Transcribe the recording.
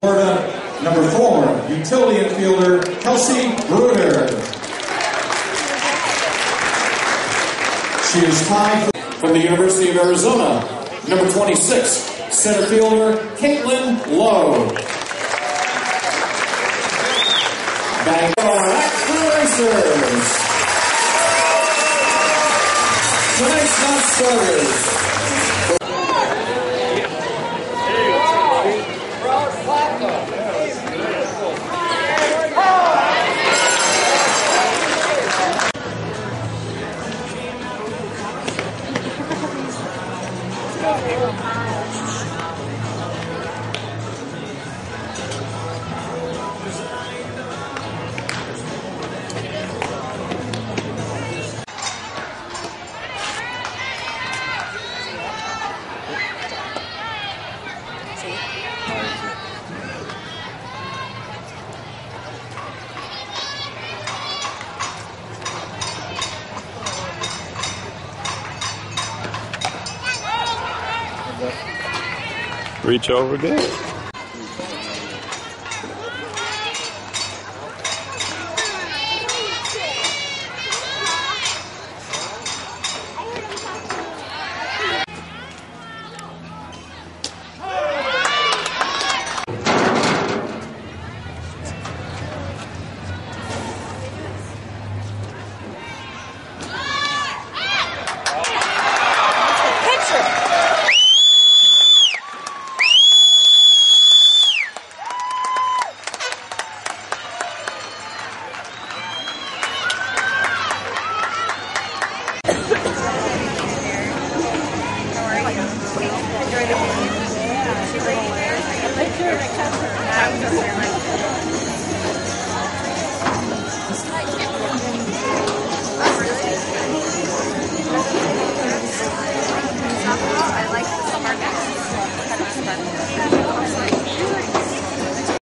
Florida, number 4, utility infielder, Kelsey Bruder. She is tied from the University of Arizona, number 26, center fielder, Caitlin Lowe. Bangor Akron Racers. Tonight's non-starters. Reach over there. Enjoy the